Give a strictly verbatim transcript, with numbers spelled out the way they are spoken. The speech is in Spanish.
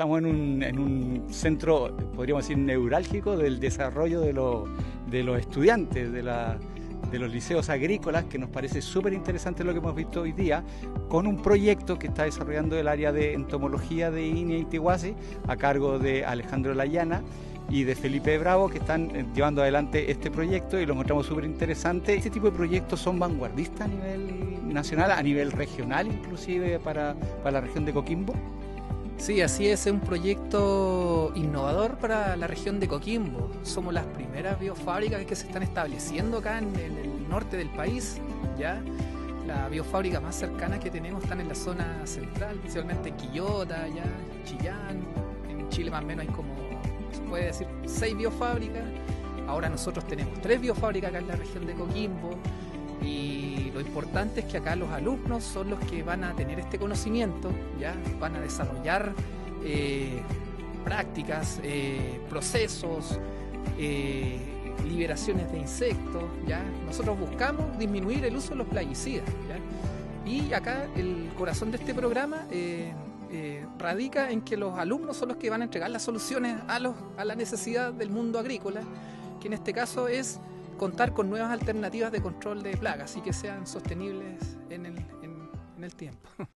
Estamos en un, en un centro, podríamos decir, neurálgico del desarrollo de, lo, de los estudiantes de, la, de los liceos agrícolas, que nos parece súper interesante lo que hemos visto hoy día, con un proyecto que está desarrollando el área de entomología de I N E A Intihuasi, a cargo de Alejandro Layana y de Felipe Bravo, que están llevando adelante este proyecto y lo encontramos súper interesante. Este tipo de proyectos son vanguardistas a nivel nacional, a nivel regional inclusive para, para la región de Coquimbo. Sí, así es, es un proyecto innovador para la región de Coquimbo. Somos las primeras biofábricas que se están estableciendo acá en, en el norte del país, ¿ya? La biofábrica más cercana que tenemos están en la zona central, principalmente en Quillota, ya, Chillán. En Chile más o menos hay como, se puede decir, seis biofábricas. Ahora nosotros tenemos tres biofábricas acá en la región de Coquimbo. Y lo importante es que acá los alumnos son los que van a tener este conocimiento, ¿ya? Van a desarrollar eh, prácticas, eh, procesos, eh, liberaciones de insectos, ¿ya? Nosotros buscamos disminuir el uso de los plaguicidas, ¿ya? Y acá el corazón de este programa eh, eh, radica en que los alumnos son los que van a entregar las soluciones a, los, a la necesidad del mundo agrícola, que en este caso es contar con nuevas alternativas de control de plagas y que sean sostenibles en el, en, en el tiempo.